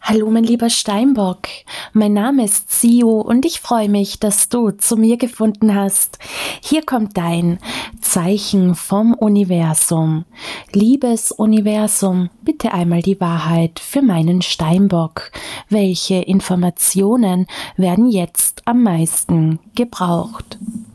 Hallo mein lieber Steinbock, mein Name ist Sio und ich freue mich, dass du zu mir gefunden hast. Hier kommt dein Zeichen vom Universum. Liebes Universum, bitte einmal die Wahrheit für meinen Steinbock. Welche Informationen werden jetzt am meisten gebraucht?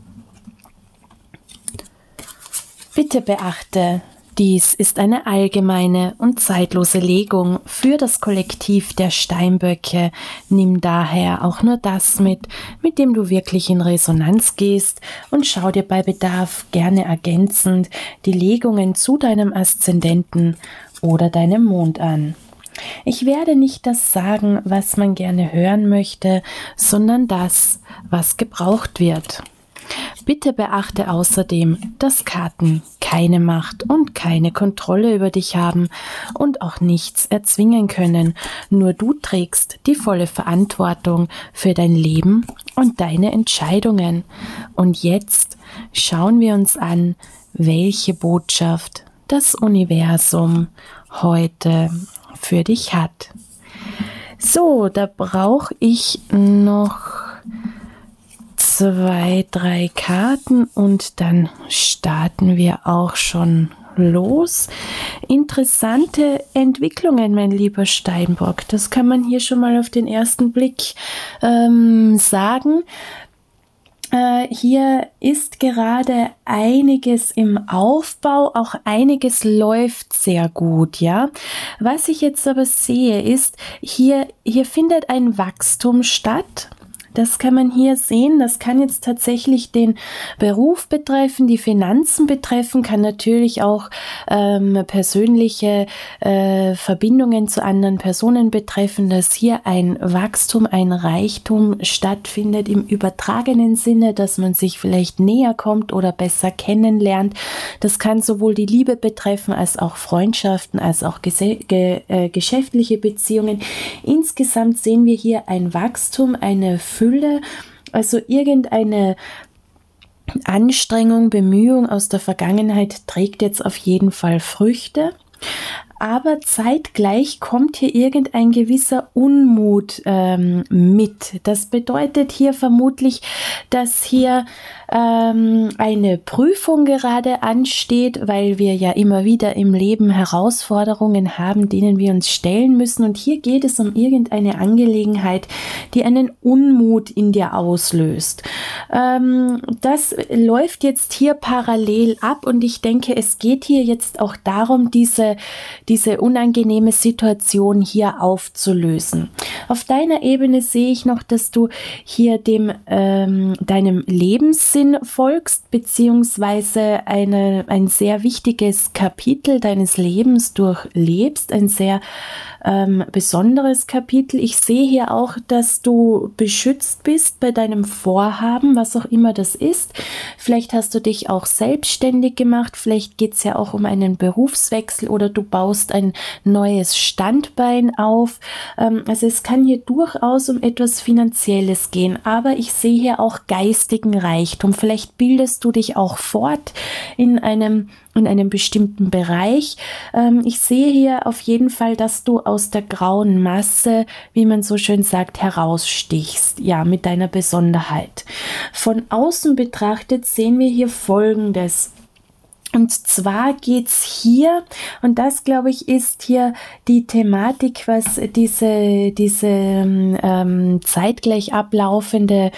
Bitte beachte, dies ist eine allgemeine und zeitlose Legung für das Kollektiv der Steinböcke. Nimm daher auch nur das mit dem du wirklich in Resonanz gehst und schau dir bei Bedarf gerne ergänzend die Legungen zu deinem Aszendenten oder deinem Mond an. Ich werde nicht das sagen, was man gerne hören möchte, sondern das, was gebraucht wird. Bitte beachte außerdem, dass Karten keine Macht und keine Kontrolle über dich haben und auch nichts erzwingen können. Nur du trägst die volle Verantwortung für dein Leben und deine Entscheidungen. Und jetzt schauen wir uns an, welche Botschaft das Universum heute für dich hat. So, da brauche ich noch 2, 3 Karten und dann starten wir auch schon los. Interessante Entwicklungen, mein lieber Steinbock. Das kann man hier schon mal auf den ersten Blick sagen. Hier ist gerade einiges im Aufbau, auch einiges läuft sehr gut, ja. Was ich jetzt aber sehe, ist, hier findet ein Wachstum statt. Das kann man hier sehen, das kann jetzt tatsächlich den Beruf betreffen, die Finanzen betreffen, kann natürlich auch persönliche Verbindungen zu anderen Personen betreffen, dass hier ein Wachstum, ein Reichtum stattfindet im übertragenen Sinne, dass man sich vielleicht näher kommt oder besser kennenlernt. Das kann sowohl die Liebe betreffen, als auch Freundschaften, als auch geschäftliche Beziehungen. Insgesamt sehen wir hier ein Wachstum, eine Fülle, also irgendeine Anstrengung, Bemühung aus der Vergangenheit trägt jetzt auf jeden Fall Früchte. Aber zeitgleich kommt hier irgendein gewisser Unmut mit. Das bedeutet hier vermutlich, dass hier eine Prüfung gerade ansteht, weil wir ja immer wieder im Leben Herausforderungen haben, denen wir uns stellen müssen. Und hier geht es um irgendeine Angelegenheit, die einen Unmut in dir auslöst. Das läuft jetzt hier parallel ab und ich denke, es geht hier jetzt auch darum, diese unangenehme Situation hier aufzulösen. Auf deiner Ebene sehe ich noch, dass du hier deinem Lebenssinn folgst, beziehungsweise ein sehr wichtiges Kapitel deines Lebens durchlebst, ein sehr besonderes Kapitel. Ich sehe hier auch, dass du beschützt bist bei deinem Vorhaben, was auch immer das ist. Vielleicht hast du dich auch selbstständig gemacht, vielleicht geht es ja auch um einen Berufswechsel oder du baust ein neues Standbein auf. Also es kann hier durchaus um etwas Finanzielles gehen, aber ich sehe hier auch geistigen Reichtum. Vielleicht bildest du dich auch fort in einem bestimmten Bereich. Ich sehe hier auf jeden Fall, dass du aus der grauen Masse, wie man so schön sagt, herausstichst, ja, mit deiner Besonderheit. Von außen betrachtet sehen wir hier Folgendes. Und zwar geht es hier, und das glaube ich ist hier die Thematik, was diese zeitgleich ablaufende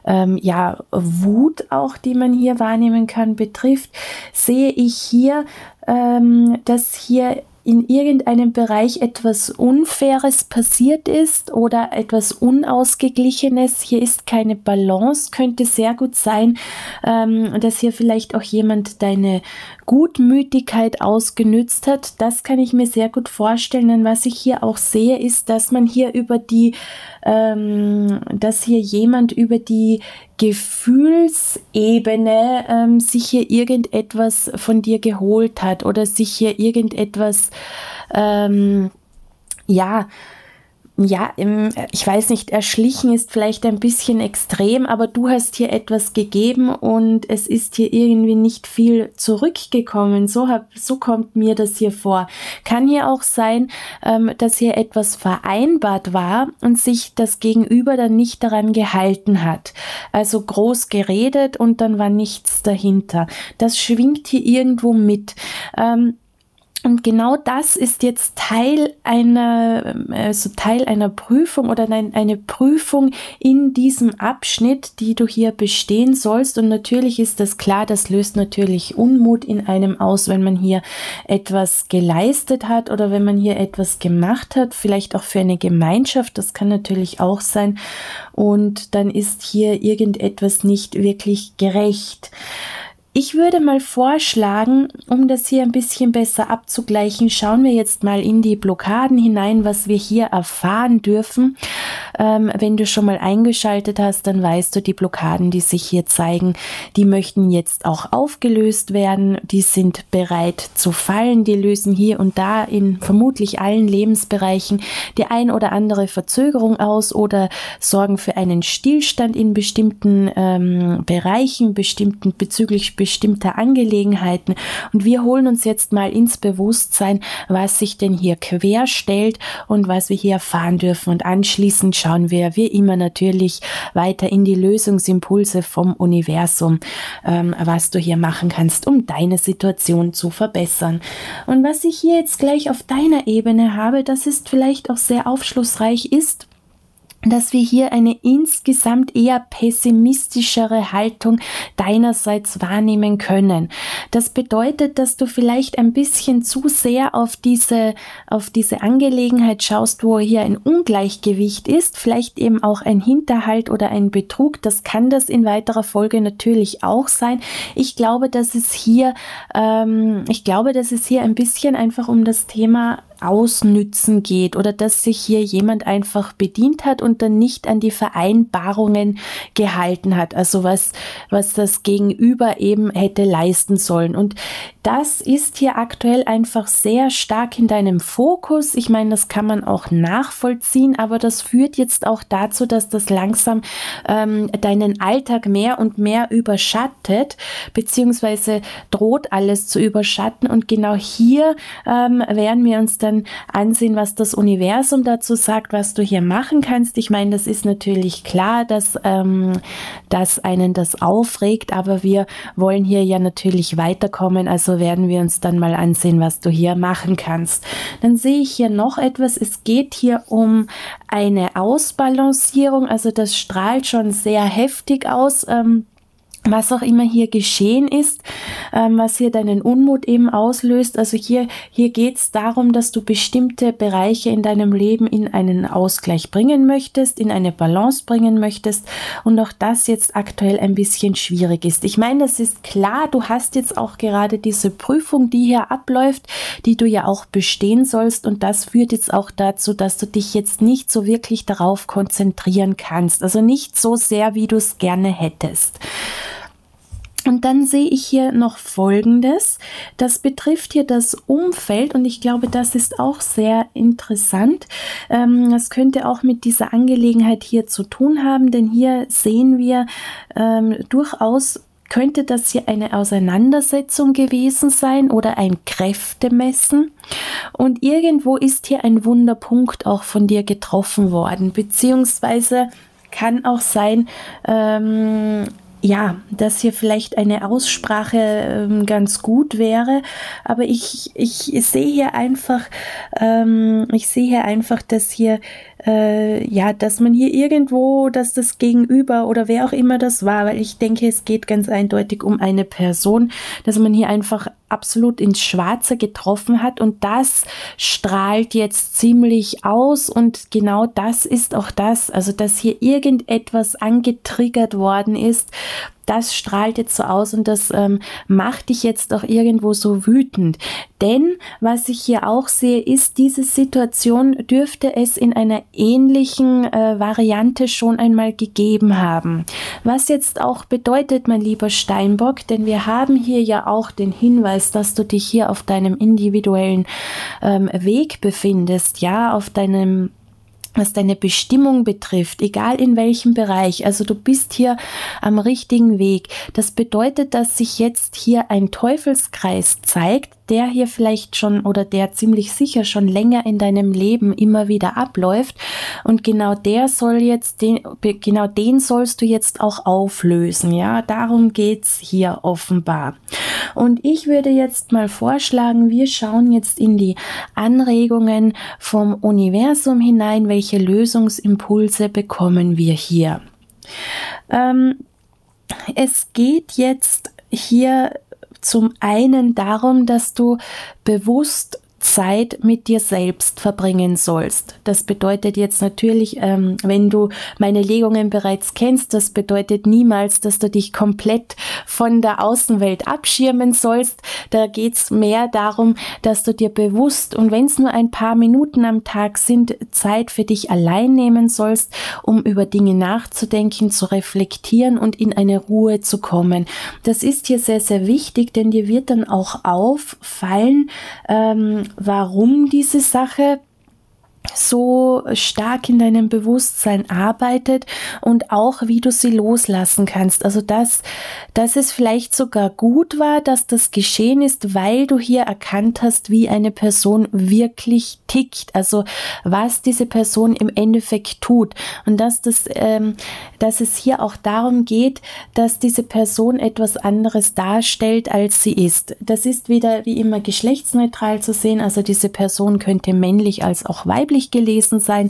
Wut auch, die man hier wahrnehmen kann, betrifft, sehe ich hier, dass hier in irgendeinem Bereich etwas Unfaires passiert ist oder etwas Unausgeglichenes. Hier ist keine Balance, könnte sehr gut sein, dass hier vielleicht auch jemand deine Gutmütigkeit ausgenützt hat. Das kann ich mir sehr gut vorstellen. Denn was ich hier auch sehe, ist, dass man hier dass hier jemand über die Gefühlsebene sich hier irgendetwas von dir geholt hat oder sich hier irgendetwas ja, ich weiß nicht, erschlichen ist vielleicht ein bisschen extrem, aber du hast hier etwas gegeben und es ist hier irgendwie nicht viel zurückgekommen. So kommt mir das hier vor. Kann hier auch sein, dass hier etwas vereinbart war und sich das Gegenüber dann nicht daran gehalten hat. Also groß geredet und dann war nichts dahinter. Das schwingt hier irgendwo mit. Und genau das ist jetzt Teil einer Prüfung oder eine Prüfung in diesem Abschnitt, die du hier bestehen sollst. Und natürlich ist das klar, das löst natürlich Unmut in einem aus, wenn man hier etwas geleistet hat oder wenn man hier etwas gemacht hat, vielleicht auch für eine Gemeinschaft, das kann natürlich auch sein. Und dann ist hier irgendetwas nicht wirklich gerecht. Ich würde mal vorschlagen, um das hier ein bisschen besser abzugleichen, schauen wir jetzt mal in die Blockaden hinein, was wir hier erfahren dürfen. Wenn du schon mal eingeschaltet hast, dann weißt du, die Blockaden, die sich hier zeigen, die möchten jetzt auch aufgelöst werden. Die sind bereit zu fallen. Die lösen hier und da in vermutlich allen Lebensbereichen die ein oder andere Verzögerung aus oder sorgen für einen Stillstand in bestimmten Bereichen, bezüglich bestimmter Angelegenheiten. Und wir holen uns jetzt mal ins Bewusstsein, was sich denn hier quer stellt und was wir hier erfahren dürfen. Und anschließend schauen wir wie immer natürlich weiter in die Lösungsimpulse vom Universum, was du hier machen kannst, um deine Situation zu verbessern. Und was ich hier jetzt gleich auf deiner Ebene habe, das ist vielleicht auch sehr aufschlussreich, ist, dass wir hier eine insgesamt eher pessimistischere Haltung deinerseits wahrnehmen können. Das bedeutet, dass du vielleicht ein bisschen zu sehr auf diese Angelegenheit schaust, wo hier ein Ungleichgewicht ist, vielleicht eben auch ein Hinterhalt oder ein Betrug. Das kann das in weiterer Folge natürlich auch sein. Ich glaube, dass es hier ein bisschen einfach um das Thema Ausnützen geht oder dass sich hier jemand einfach bedient hat und dann nicht an die Vereinbarungen gehalten hat, also was das Gegenüber eben hätte leisten sollen. Und das ist hier aktuell einfach sehr stark in deinem Fokus. Ich meine, das kann man auch nachvollziehen, aber das führt jetzt auch dazu, dass das langsam deinen Alltag mehr und mehr überschattet, beziehungsweise droht alles zu überschatten. Und genau hier werden wir uns dann ansehen, was das Universum dazu sagt, was du hier machen kannst. Ich meine, das ist natürlich klar, dass einen das aufregt, aber wir wollen hier ja natürlich weiterkommen, also werden wir uns dann mal ansehen, was du hier machen kannst. Dann sehe ich hier noch etwas, es geht hier um eine Ausbalancierung, also das strahlt schon sehr heftig aus, was auch immer hier geschehen ist, was hier deinen Unmut eben auslöst. Also hier geht es darum, dass du bestimmte Bereiche in deinem Leben in einen Ausgleich bringen möchtest, in eine Balance bringen möchtest und auch das jetzt aktuell ein bisschen schwierig ist. Ich meine, das ist klar, du hast jetzt auch gerade diese Prüfung, die hier abläuft, die du ja auch bestehen sollst und das führt jetzt auch dazu, dass du dich jetzt nicht so wirklich darauf konzentrieren kannst. Also nicht so sehr, wie du es gerne hättest. Und dann sehe ich hier noch Folgendes, das betrifft hier das Umfeld und ich glaube, das ist auch sehr interessant. Das könnte auch mit dieser Angelegenheit hier zu tun haben, denn hier sehen wir durchaus, könnte das hier eine Auseinandersetzung gewesen sein oder ein Kräftemessen und irgendwo ist hier ein Wunderpunkt auch von dir getroffen worden, beziehungsweise kann auch sein, ja, dass hier vielleicht eine Aussprache ganz gut wäre, aber ich sehe hier einfach, dass hier dass man hier irgendwo, dass das Gegenüber oder wer auch immer das war, weil ich denke, es geht ganz eindeutig um eine Person, dass man hier einfach absolut ins Schwarze getroffen hat und das strahlt jetzt ziemlich aus und genau das ist auch das, also dass hier irgendetwas angetriggert worden ist, das strahlt jetzt so aus und das macht dich jetzt auch irgendwo so wütend. Denn was ich hier auch sehe, ist, diese Situation dürfte es in einer ähnlichen Variante schon einmal gegeben haben. Was jetzt auch bedeutet, mein lieber Steinbock, denn wir haben hier ja auch den Hinweis, dass du dich hier auf deinem individuellen Weg befindest, ja, auf deinem was deine Bestimmung betrifft, egal in welchem Bereich, also du bist hier am richtigen Weg. Das bedeutet, dass sich jetzt hier ein Teufelskreis zeigt, der hier vielleicht schon oder der ziemlich sicher schon länger in deinem Leben immer wieder abläuft, und genau den sollst du jetzt auch auflösen, ja, darum geht's hier offenbar. Und ich würde jetzt mal vorschlagen, wir schauen jetzt in die Anregungen vom Universum hinein, welche Lösungsimpulse bekommen wir hier. Es geht jetzt hier zum einen darum, dass du bewusst Zeit mit dir selbst verbringen sollst. Das bedeutet jetzt natürlich, wenn du meine Legungen bereits kennst, das bedeutet niemals, dass du dich komplett von der Außenwelt abschirmen sollst. Da geht's mehr darum, dass du dir bewusst, und wenn es nur ein paar Minuten am Tag sind, Zeit für dich allein nehmen sollst, um über Dinge nachzudenken, zu reflektieren und in eine Ruhe zu kommen. Das ist hier sehr, sehr wichtig, denn dir wird dann auch auffallen, warum diese Sache so stark in deinem Bewusstsein arbeitet und auch wie du sie loslassen kannst. Also dass es vielleicht sogar gut war, dass das geschehen ist, weil du hier erkannt hast, wie eine Person wirklich tickt, also was diese Person im Endeffekt tut, und dass es hier auch darum geht, dass diese Person etwas anderes darstellt, als sie ist. Das ist wieder wie immer geschlechtsneutral zu sehen, also diese Person könnte männlich als auch weiblich gelesen sein.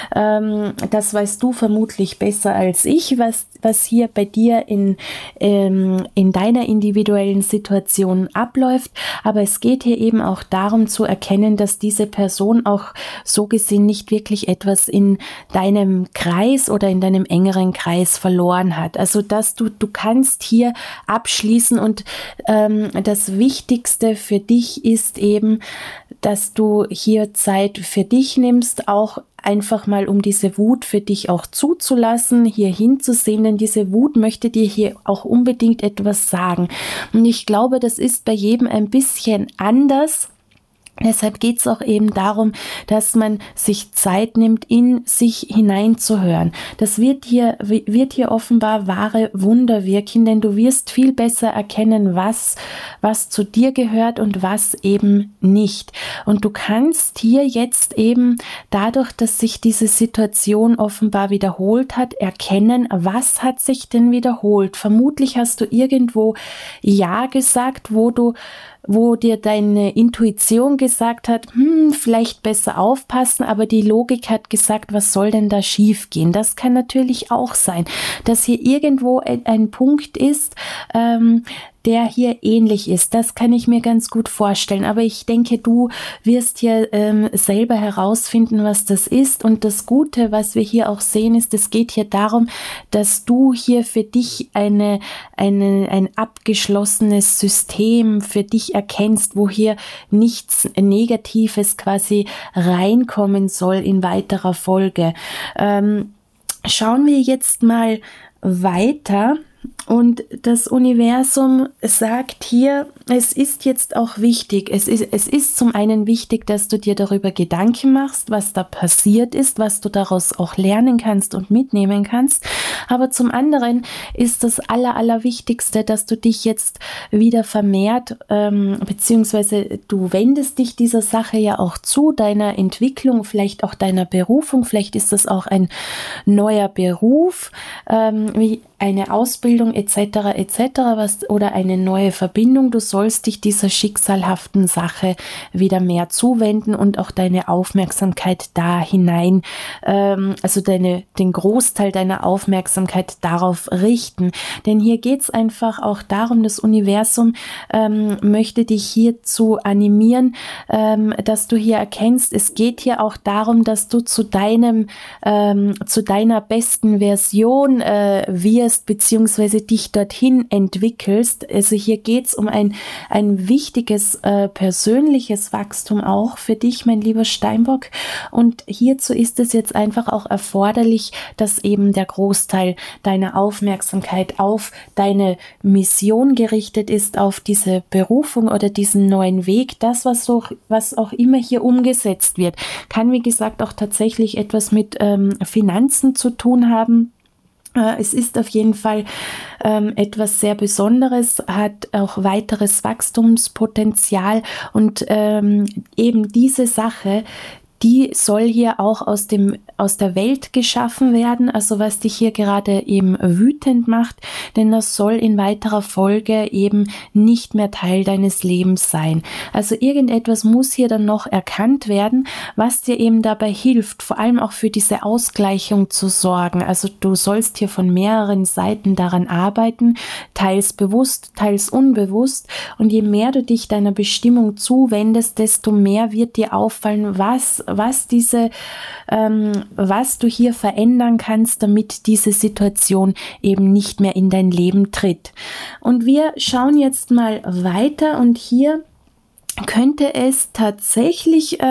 Das weißt du vermutlich besser als ich, was hier bei dir in deiner individuellen Situation abläuft. Aber es geht hier eben auch darum zu erkennen, dass diese Person auch so gesehen nicht wirklich etwas in deinem Kreis oder in deinem engeren Kreis verloren hat. Also dass du kannst hier abschließen, und das Wichtigste für dich ist eben, dass du hier Zeit für dich nimmst, auch einfach mal, um diese Wut für dich auch zuzulassen, hier hinzusehen, denn diese Wut möchte dir hier auch unbedingt etwas sagen. Und ich glaube, das ist bei jedem ein bisschen anders. Deshalb geht es auch eben darum, dass man sich Zeit nimmt, in sich hineinzuhören. Das wird hier offenbar wahre Wunder wirken, denn du wirst viel besser erkennen, was zu dir gehört und was eben nicht. Und du kannst hier jetzt eben dadurch, dass sich diese Situation offenbar wiederholt hat, erkennen, was hat sich denn wiederholt. Vermutlich hast du irgendwo Ja gesagt, wo dir deine Intuition gesagt hat, vielleicht besser aufpassen, aber die Logik hat gesagt, was soll denn da schief gehen? Das kann natürlich auch sein, dass hier irgendwo ein Punkt ist, der hier ähnlich ist. Das kann ich mir ganz gut vorstellen. Aber ich denke, du wirst hier selber herausfinden, was das ist. Und das Gute, was wir hier auch sehen, ist, es geht hier darum, dass du hier für dich ein abgeschlossenes System für dich erkennst, wo hier nichts Negatives quasi reinkommen soll in weiterer Folge. Schauen wir jetzt mal weiter. Und das Universum sagt hier, es ist jetzt auch wichtig, es ist zum einen wichtig, dass du dir darüber Gedanken machst, was da passiert ist, was du daraus auch lernen kannst und mitnehmen kannst, aber zum anderen ist das Allerwichtigste, dass du dich jetzt wieder vermehrt, beziehungsweise du wendest dich dieser Sache ja auch zu, deiner Entwicklung, vielleicht auch deiner Berufung, vielleicht ist das auch ein neuer Beruf, wie eine Ausbildung etc. oder eine neue Verbindung. Du sollst dich dieser schicksalhaften Sache wieder mehr zuwenden und auch deine Aufmerksamkeit da hinein, also den Großteil deiner Aufmerksamkeit darauf richten. Denn hier geht es einfach auch darum, das Universum möchte dich hierzu animieren, dass du hier erkennst, es geht hier auch darum, dass du zu deiner besten Version wirst, beziehungsweise beziehungsweise dich dorthin entwickelst. Also hier geht es um ein wichtiges persönliches Wachstum auch für dich, mein lieber Steinbock. Und hierzu ist es jetzt einfach auch erforderlich, dass eben der Großteil deiner Aufmerksamkeit auf deine Mission gerichtet ist, auf diese Berufung oder diesen neuen Weg. Das, was auch immer hier umgesetzt wird, kann wie gesagt auch tatsächlich etwas mit Finanzen zu tun haben. Es ist auf jeden Fall etwas sehr Besonderes, hat auch weiteres Wachstumspotenzial und eben diese Sache, die soll hier auch aus der Welt geschaffen werden, also was dich hier gerade eben wütend macht, denn das soll in weiterer Folge eben nicht mehr Teil deines Lebens sein. Also irgendetwas muss hier dann noch erkannt werden, was dir eben dabei hilft, vor allem auch für diese Ausgleichung zu sorgen. Also du sollst hier von mehreren Seiten daran arbeiten, teils bewusst, teils unbewusst, und je mehr du dich deiner Bestimmung zuwendest, desto mehr wird dir auffallen, was du hier verändern kannst, damit diese Situation eben nicht mehr in dein Leben tritt. Und wir schauen jetzt mal weiter, und hier könnte es tatsächlich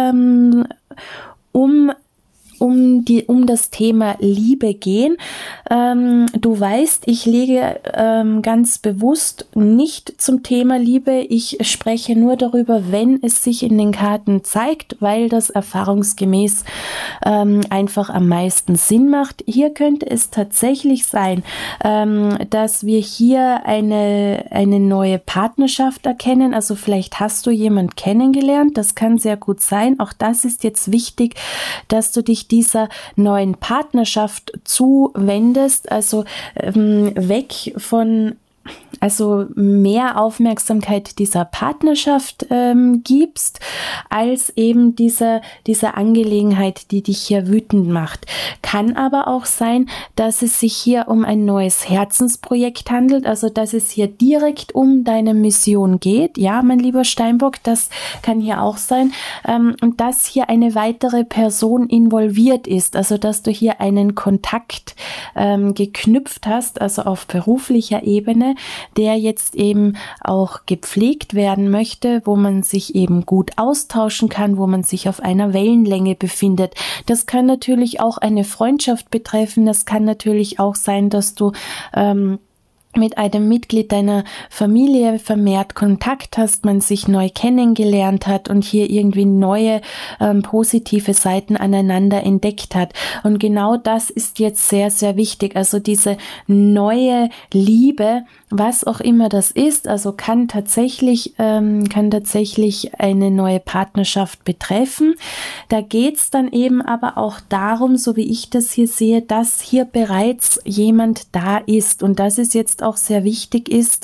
um das Thema Liebe gehen. Du weißt, ich lege ganz bewusst nicht zum Thema Liebe. Ich spreche nur darüber, wenn es sich in den Karten zeigt, weil das erfahrungsgemäß einfach am meisten Sinn macht. Hier könnte es tatsächlich sein, dass wir hier eine neue Partnerschaft erkennen. Also vielleicht hast du jemanden kennengelernt. Das kann sehr gut sein. Auch das ist jetzt wichtig, dass du dich dieser neuen Partnerschaft zuwendest, also weg von, also mehr Aufmerksamkeit dieser Partnerschaft gibst, als eben dieser Angelegenheit, die dich hier wütend macht. Kann aber auch sein, dass es sich hier um ein neues Herzensprojekt handelt, also dass es hier direkt um deine Mission geht. Ja, mein lieber Steinbock, das kann hier auch sein. Und dass hier eine weitere Person involviert ist, also dass du hier einen Kontakt geknüpft hast, also auf beruflicher Ebene, der jetzt eben auch gepflegt werden möchte, wo man sich eben gut austauschen kann, wo man sich auf einer Wellenlänge befindet. Das kann natürlich auch eine Freundschaft betreffen, das kann natürlich auch sein, dass du mit einem Mitglied deiner Familie vermehrt Kontakt hast, man sich neu kennengelernt hat und hier irgendwie neue positive Seiten aneinander entdeckt hat. Und genau das ist jetzt sehr, sehr wichtig. Also diese neue Liebe, was auch immer das ist, also kann tatsächlich eine neue Partnerschaft betreffen. Da geht es dann eben aber auch darum, so wie ich das hier sehe, dass hier bereits jemand da ist, und das ist jetzt auch sehr wichtig ist,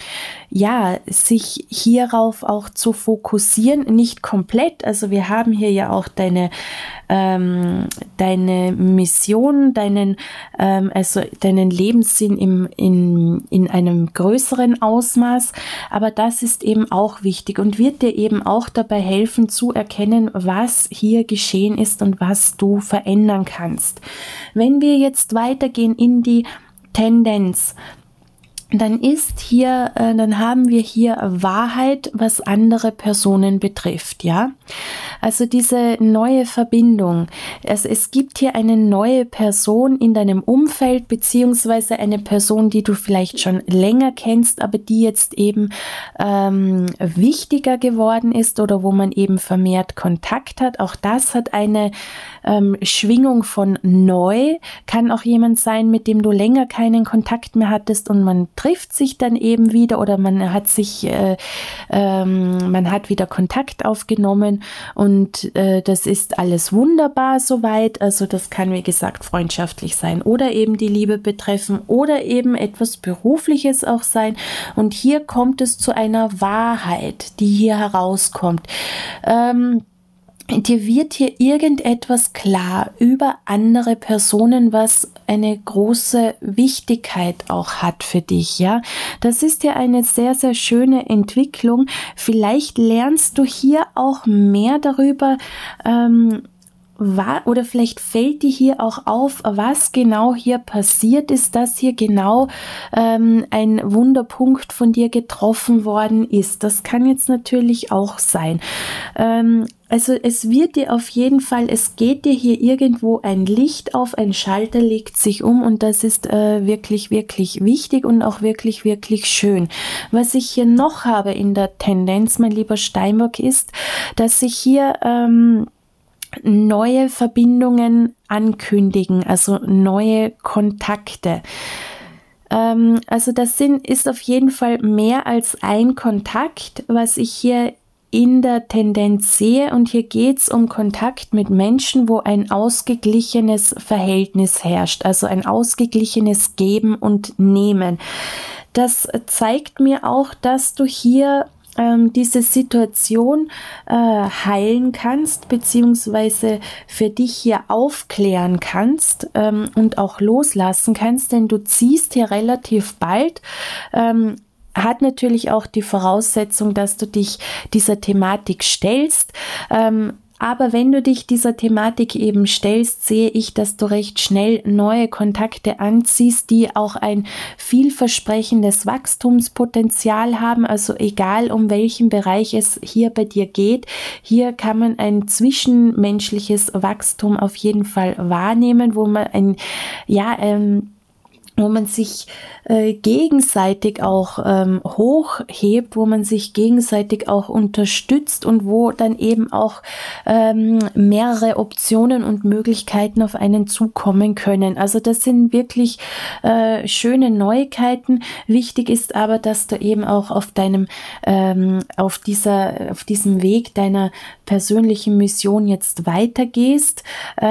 sich hierauf auch zu fokussieren, nicht komplett. Also wir haben hier ja auch deine Mission, deinen Lebenssinn in einem größeren Ausmaß, aber das ist eben auch wichtig und wird dir eben auch dabei helfen zu erkennen, was hier geschehen ist und was du verändern kannst. Wenn wir jetzt weitergehen in die Tendenz, dann haben wir hier Wahrheit, was andere Personen betrifft, ja. Also diese neue Verbindung. Also es gibt hier eine neue Person in deinem Umfeld, beziehungsweise eine Person, die du vielleicht schon länger kennst, aber die jetzt eben wichtiger geworden ist oder wo man eben vermehrt Kontakt hat. Auch das hat eine Schwingung von neu. Kann auch jemand sein, mit dem du länger keinen Kontakt mehr hattest und man trifft sich dann eben wieder, oder man hat wieder Kontakt aufgenommen und das ist alles wunderbar soweit. Also das kann, wie gesagt, freundschaftlich sein oder eben die Liebe betreffen oder eben etwas Berufliches auch sein. Und hier kommt es zu einer Wahrheit, die hier herauskommt. Dir wird hier irgendetwas klar über andere Personen, was eine große Wichtigkeit auch hat für dich, ja. Das ist ja eine sehr, sehr schöne Entwicklung. Vielleicht lernst du hier auch mehr darüber, oder vielleicht fällt dir hier auch auf, was genau hier passiert ist, dass hier genau ein Wunderpunkt von dir getroffen worden ist. Das kann jetzt natürlich auch sein. Also es wird dir auf jeden Fall, es geht dir hier irgendwo ein Licht auf, ein Schalter legt sich um und das ist wirklich, wirklich wichtig und auch wirklich, wirklich schön. Was ich hier noch habe in der Tendenz, mein lieber Steinbock, ist, dass sich hier neue Verbindungen ankündigen, also neue Kontakte. Also das ist auf jeden Fall mehr als ein Kontakt, was ich hier in der Tendenz sehe, und hier geht es um Kontakt mit Menschen, wo ein ausgeglichenes Verhältnis herrscht, also ein ausgeglichenes Geben und Nehmen. Das zeigt mir auch, dass du hier diese Situation heilen kannst, beziehungsweise für dich hier aufklären kannst und auch loslassen kannst, denn du ziehst hier relativ bald. Hat natürlich auch die Voraussetzung, dass du dich dieser Thematik stellst. Aber wenn du dich dieser Thematik eben stellst, sehe ich, dass du recht schnell neue Kontakte anziehst, die auch ein vielversprechendes Wachstumspotenzial haben. Also egal, um welchen Bereich es hier bei dir geht, hier kann man ein zwischenmenschliches Wachstum auf jeden Fall wahrnehmen, wo man wo man sich gegenseitig auch hochhebt, wo man sich gegenseitig auch unterstützt und wo dann eben auch mehrere Optionen und Möglichkeiten auf einen zukommen können. Also das sind wirklich schöne Neuigkeiten. Wichtig ist aber, dass du eben auch auf deinem auf diesem Weg deiner persönlichen Mission jetzt weitergehst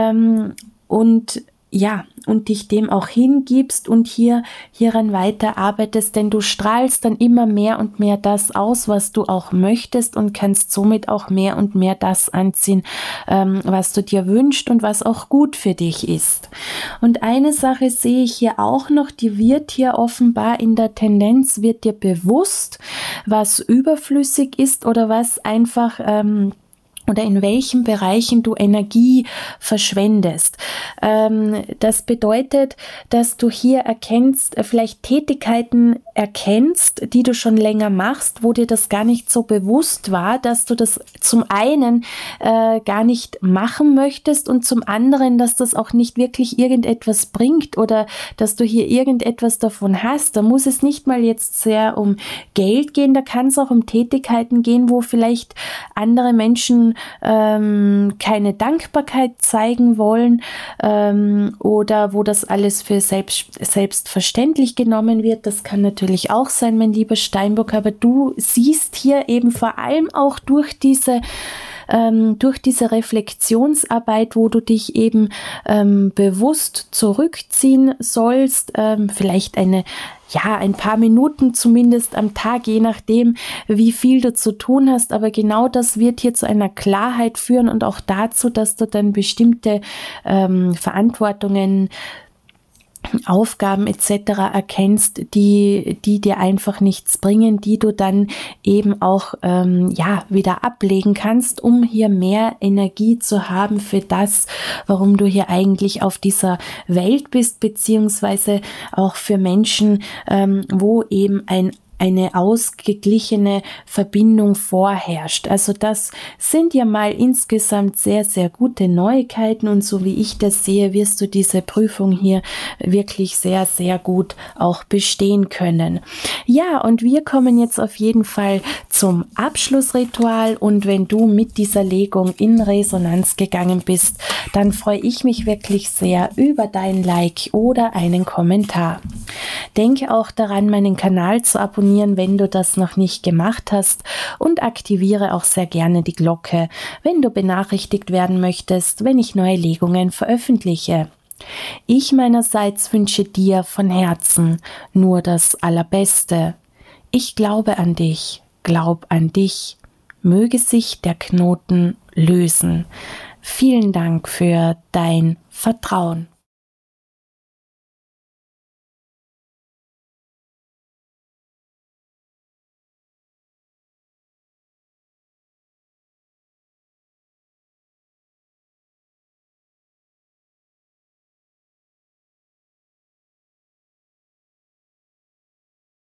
und dich dem auch hingibst und hieran weiterarbeitest, denn du strahlst dann immer mehr und mehr das aus, was du auch möchtest, und kannst somit auch mehr und mehr das anziehen, was du dir wünschst und was auch gut für dich ist. Und eine Sache sehe ich hier auch noch, die wird hier offenbar in der Tendenz, wird dir bewusst, was überflüssig ist oder was einfach oder in welchen Bereichen du Energie verschwendest. Das bedeutet, dass du hier vielleicht Tätigkeiten erkennst, die du schon länger machst, wo dir das gar nicht so bewusst war, dass du das zum einen gar nicht machen möchtest und zum anderen, dass das auch nicht wirklich irgendetwas bringt oder dass du hier irgendetwas davon hast. Da muss es nicht mal jetzt sehr um Geld gehen, da kann es auch um Tätigkeiten gehen, wo vielleicht andere Menschen keine Dankbarkeit zeigen wollen oder wo das alles für selbstverständlich genommen wird. Das kann natürlich auch sein, mein lieber Steinbock, aber du siehst hier eben vor allem auch durch diese Reflexionsarbeit, wo du dich eben bewusst zurückziehen sollst, vielleicht ein paar Minuten zumindest am Tag, je nachdem, wie viel du zu tun hast. Aber genau das wird hier zu einer Klarheit führen und auch dazu, dass du dann bestimmte Verantwortungen, Aufgaben etc. erkennst, die dir einfach nichts bringen, die du dann eben auch wieder ablegen kannst, um hier mehr Energie zu haben für das, warum du hier eigentlich auf dieser Welt bist, beziehungsweise auch für Menschen, wo eben eine ausgeglichene Verbindung vorherrscht. Also das sind ja mal insgesamt sehr, sehr gute Neuigkeiten, und so wie ich das sehe, wirst du diese Prüfung hier wirklich sehr, sehr gut auch bestehen können. Ja, und wir kommen jetzt auf jeden Fall zum Abschlussritual, und wenn du mit dieser Legung in Resonanz gegangen bist, dann freue ich mich wirklich sehr über dein Like oder einen Kommentar. Denke auch daran, meinen Kanal zu abonnieren, wenn du das noch nicht gemacht hast, und aktiviere auch sehr gerne die Glocke, wenn du benachrichtigt werden möchtest, wenn ich neue Legungen veröffentliche. Ich meinerseits wünsche dir von Herzen nur das Allerbeste. Ich glaube an dich, glaub an dich. Möge sich der Knoten lösen. Vielen Dank für dein Vertrauen.